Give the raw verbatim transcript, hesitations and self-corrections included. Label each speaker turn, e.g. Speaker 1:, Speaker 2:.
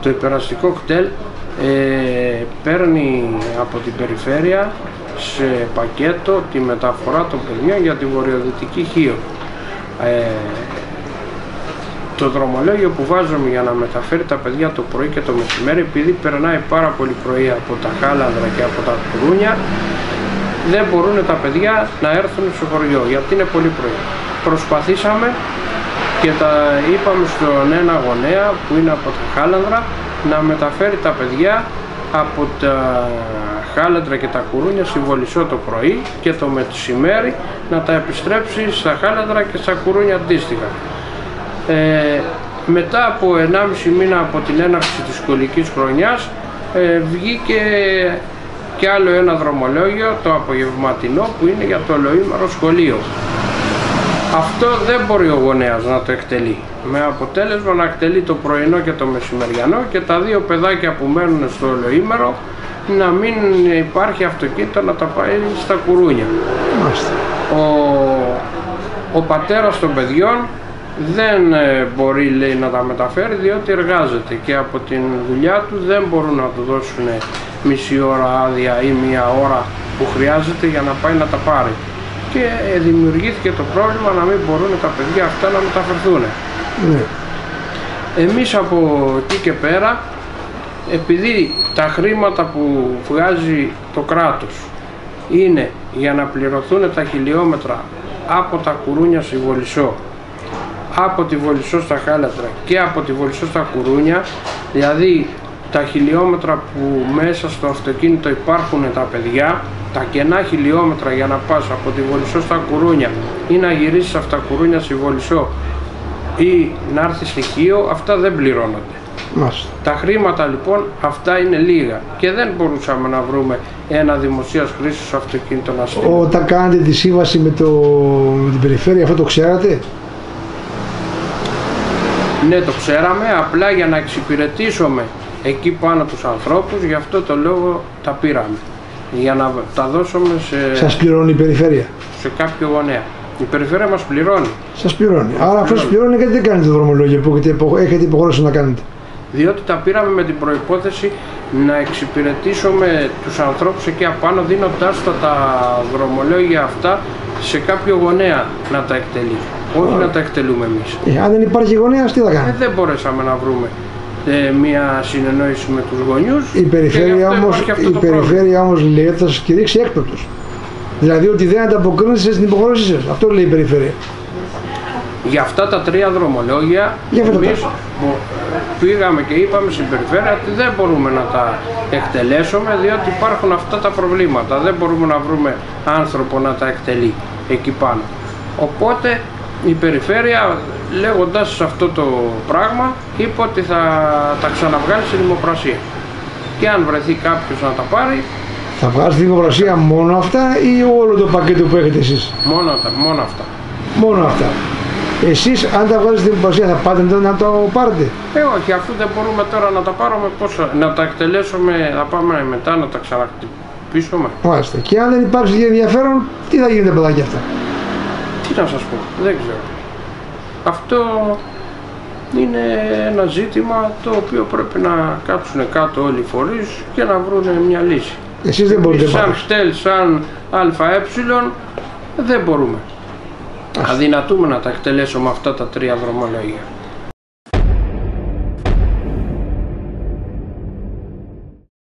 Speaker 1: Το υπεραστικό κτέλ ε, παίρνει από την περιφέρεια σε πακέτο τη μεταφορά των παιδιών για τη βορειοδυτική Χίο. Ε, το δρομολόγιο που βάζουμε για να μεταφέρει τα παιδιά το πρωί και το μεσημέρι, επειδή περνάει πάρα πολύ πρωί από τα Χάλανδρα και από τα Κουρούνια, δεν μπορούν τα παιδιά να έρθουν στο χωριό γιατί είναι πολύ πρωί. Προσπαθήσαμε και τα είπαμε στον ένα γονέα που είναι από τα Χάλανδρα να μεταφέρει τα παιδιά από τα Χάλανδρα και τα Κουρούνια στη Βολισσό το πρωί και το μεσημέρι να τα επιστρέψει στα Χάλανδρα και στα Κουρούνια αντίστοιχα. Ε, μετά από ενάμιση μήνα από την έναρξη της σχολικής χρονιάς ε, βγήκε και άλλο ένα δρομολόγιο, το απογευματινό, που είναι για το ολοήμερο σχολείο. Αυτό δεν μπορεί ο γονέας να το εκτελεί, με αποτέλεσμα να εκτελεί το πρωινό και το μεσημεριανό και τα δύο παιδάκια που μένουν στο ολοήμερο να μην υπάρχει αυτοκίνητο να τα πάει στα Κουρούνια. Ο, ο πατέρας των παιδιών δεν μπορεί, λέει, να τα μεταφέρει διότι εργάζεται και από την δουλειά του δεν μπορούν να του δώσουν μισή ώρα άδεια ή μία ώρα που χρειάζεται για να πάει να τα πάρει. Και δημιουργήθηκε το πρόβλημα να μην μπορούν τα παιδιά αυτά να μεταφερθούν. Ναι. Εμείς από εκεί και πέρα, επειδή τα χρήματα που βγάζει το κράτος είναι για να πληρωθούν τα χιλιόμετρα από τα Κουρούνια στη Βολισσό, από τη Βολισσό στα Χάλανδρα και από τη Βολισσό στα Κουρούνια, δηλαδή τα χιλιόμετρα που μέσα στο αυτοκίνητο υπάρχουν τα παιδιά, τα κενά χιλιόμετρα για να πας από τη Βολισσό στα Κουρούνια ή να γυρίσεις από τα Κουρούνια στη Βολισσό ή να έρθεις στη Χίο, αυτά δεν πληρώνονται. Μάλιστα. Τα χρήματα λοιπόν αυτά είναι λίγα και δεν μπορούσαμε να βρούμε ένα δημοσίας χρήσης αυτοκίνητο να στείλουμε.
Speaker 2: Όταν κάνετε τη σύμβαση με, το, με την περιφέρεια, αυτό το ξέρατε?
Speaker 1: Ναι, το ξέραμε, απλά για να εξυπηρετήσουμε εκεί πάνω τους ανθρώπους, γι' αυτό το λόγο τα πήραμε. Για να τα δώσουμε σε...
Speaker 2: Σας πληρώνει η περιφέρεια?
Speaker 1: Σε κάποιο γονέα. Η περιφέρεια μας πληρώνει.
Speaker 2: Σας πληρώνει. Άρα αυτό σας πληρώνει, γιατί δεν κάνετε το δρομολόγιο που έχετε υποχρέωση να κάνετε?
Speaker 1: Διότι τα πήραμε με την προϋπόθεση να εξυπηρετήσουμε τους ανθρώπους εκεί απάνω, δίνοντάς τα, τα δρομολόγια αυτά σε κάποιο γονέα να τα εκτελεί. Όχι να τα εκτελούμε εμείς.
Speaker 2: Ε, αν δεν υπάρχει γονέας, τι θα κάνουμε?
Speaker 1: Ε, δεν μπορέσαμε να βρούμε ε, μια συνεννόηση με τους γονιούς.
Speaker 2: Η περιφέρεια όμως, η περιφέρεια όμως λέει ότι θα σας κηρύξει έκπτωτος. Δηλαδή ότι δεν ανταποκρίνεστε στην υποχρέωσή σας. Αυτό λέει η περιφέρεια.
Speaker 1: Για αυτά τα τρία δρομολόγια εμείς πήγαμε και είπαμε στην περιφέρεια ότι δεν μπορούμε να τα εκτελέσουμε διότι υπάρχουν αυτά τα προβλήματα. Δεν μπορούμε να βρούμε άνθρωπο να τα εκτελεί εκεί πάνω. Οπότε η περιφέρεια, λέγοντας αυτό το πράγμα, είπε ότι θα τα ξαναβγάλει στη δημοπρασία. Και αν βρεθεί κάποιος να τα πάρει...
Speaker 2: Θα βγάλει στη δημοπρασία μόνο αυτά ή όλο το πακέτο που έχετε εσείς?
Speaker 1: Μόνο, μόνο αυτά.
Speaker 2: Μόνο αυτά. Εσείς αν τα βγάλετε στη δημοπρασία θα πάτε να το πάρετε?
Speaker 1: Ε, όχι, αφού δεν μπορούμε τώρα να τα πάρουμε, πώς να τα εκτελέσουμε, θα πάμε μετά να τα ξαναχτυπήσουμε.
Speaker 2: Μάλιστα. Και αν δεν υπάρξει ενδιαφέρον, τι θα γίνει τα παιδάκια αυτά?
Speaker 1: Τι να σας πω, δεν ξέρω. Αυτό είναι ένα ζήτημα το οποίο πρέπει να κάτσουν κάτω όλοι οι φορείς και να βρουν μια λύση.
Speaker 2: Εσείς δεν μπορείτε?
Speaker 1: Σαν ΧΤΕΛ, σαν ΑΕ, δεν μπορούμε. Αδυνατούμε να τα εκτελέσουμε αυτά τα τρία δρομολόγια.